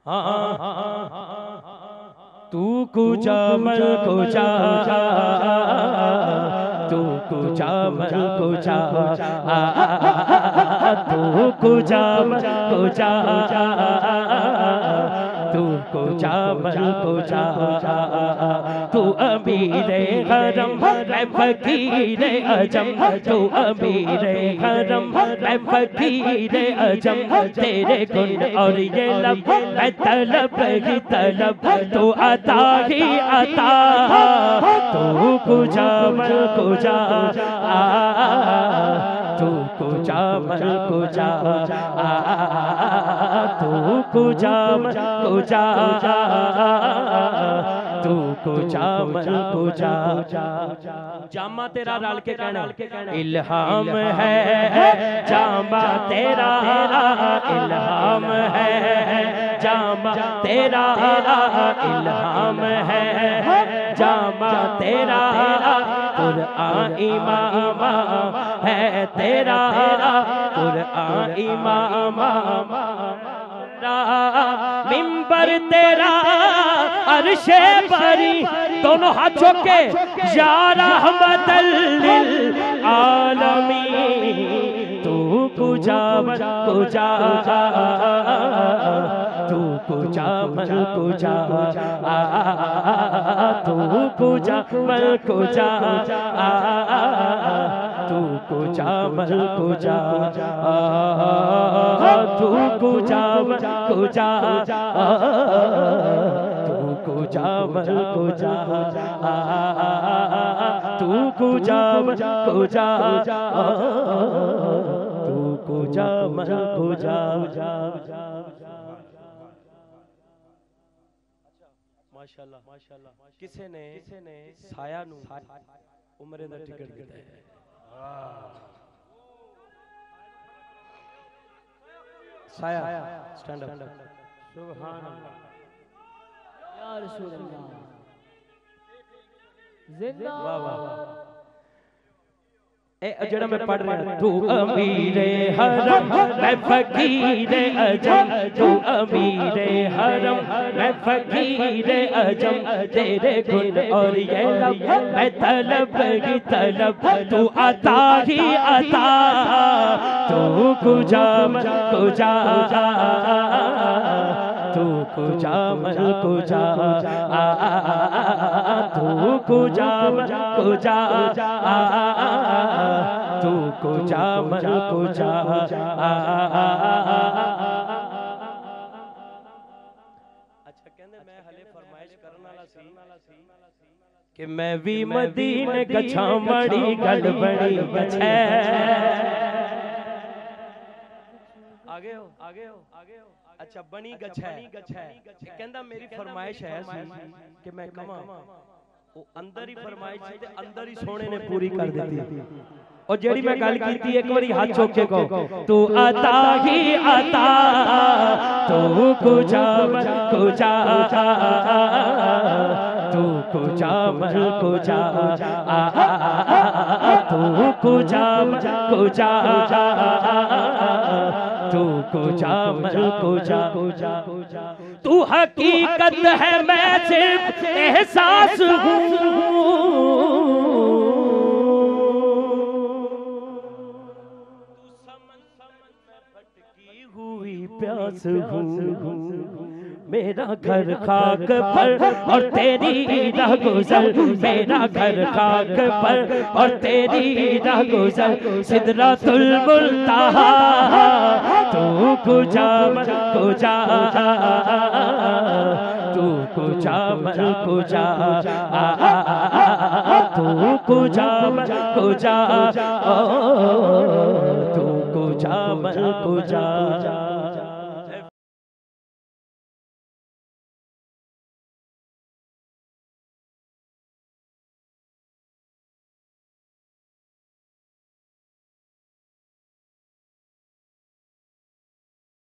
तू कुजा मल कुजा, तू कुजा मल कुजा, तू कुजा मल कुजा, तू कुजा मल कुजा। तू अमीरे हरम मैं फकीरे अजम, तू अमीरे हरम मैं फकीरे अजम। तेरे गुण और ये लब मैं तलब ही तलब, तू अता ही अता। तू कुजा मल कुजा, तू कुजा मल कुजा, तू कुजा मल कुजा, तू कुजा मल कुजा। जामा तेरा डाल के कहना इल्हाम है, जामा तेरा इल्हाम है, जामा तेरा इल्हाम है, जामा तेरा कुरआन इमाम है, तेरा कुरआन इमाम। मिंबर तेरा अर्शे बरी, दोनों हाथों के या रहमतल लिल आलमीन। तू कुजा मल कुजा, तू कुजा मल कुजा, तू कुजा मल कुजा, तू कुजा मल कुजा, तू कुजा मल कुजा, तू कुजा मल कुजा, तू कुजा मल कुजा, तू कुजा मल कुजा। माशाअल्लाह माशाअल्लाह। किसे ने साया नू उम्रे दा टिकट दिता है। साया स्टैंड अप। सुभान अल्लाह या रसूल अल्लाह, जिंदा। वाह वाह वाह। ए जड़ा मैं पढ़ रहा, तू अमीरे हरम मैं फकीरे अजम, तू अमीरे हरम मैं फकीरे अजम। तेरे गुण और ये लब मैं तलब ही तलब, तू अता ही अता। तू कुजा मल कुजा, तू कुजा मल कुजा, तू कुजा मल कुजा, तू कुजा मल कुजा। अच्छा कहंदे मैं हले फरमाइश करन वाला सी कि मैं भी मदीने गछा मड़ी गल बड़ी गछे। आगे हो आगे हो आगे हो। अच्छा बनी गछे, कहंदा मेरी फरमाइश है कि मैं कमा, वो अंदर ही फरमाइश थी, अंदर ही सोने ने पूरी कर दी। और जेड़ी मैं गल की एक बारी हाथ चौक के को, तू अता ही अता। तू कुजा मल कुजा, तू कुजा मल कुजा, तू कुजा मल कुजा, तू कुजा मल कुजा। तू हकीकत है मैं सिर्फ एहसास हूँ, प्यास हूँ। मेरा घर खाक पर और तेरी राह गुजर, मेरा घर खाक पर और तेरी राह गुजर। सिदरतुल मुंतहा तू कुजा मल कुजा, तू कुजा मल कुजा, तू कुजा मल कुजा, तू कुजा मल कुजा।